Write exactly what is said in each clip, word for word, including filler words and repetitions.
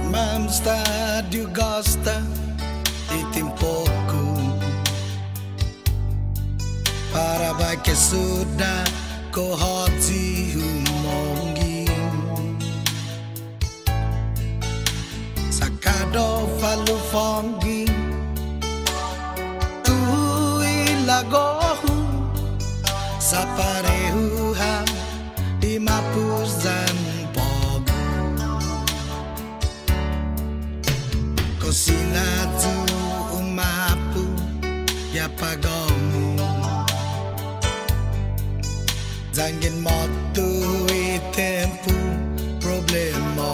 Mam stadio gosta di tempoku para baik que sudah kau hati humongi sakado falu fongi tu ilagohu saparehuha di mapuzan pogu kosinatu umapu ya pagomu Zangin motu e tempo problema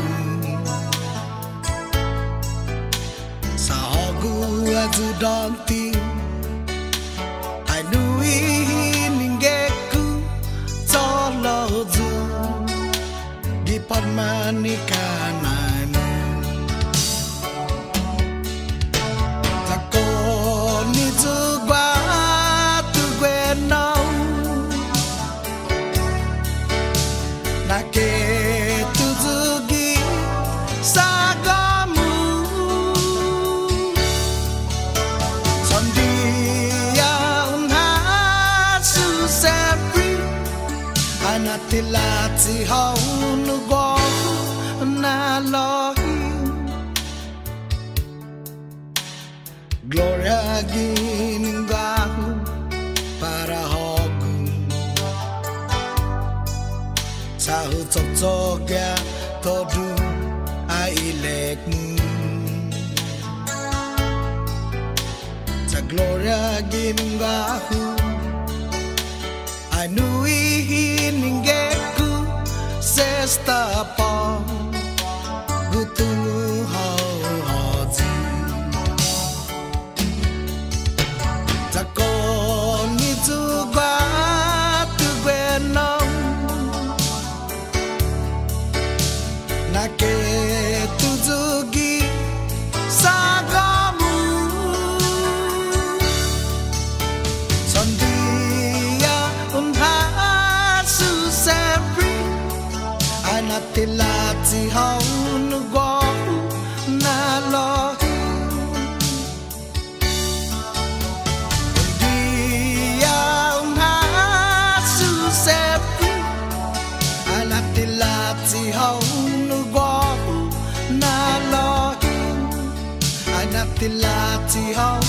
Sa hogu azudanti Ai nui ningeku tolo zu Di padmanikananu Tako ni zugwa tu gwenau Nake tuzugi sagamu Sondia unhasu sempre Anatilati haunu gohu nalohi Gloria giningahu para hogu Sahu tsoktsokya todu ailekmu Sa gloria ginungahu Anui hiningeku sesta pa Gutungu hau haji Tako nitsuga tugwenau Nake tuzugi sagamu Sondia unhasu sempre Anatilati haunu gohu nalohi Sondia unhasu sempre Anatilati haunu gohu Nalohi Anatilati haunu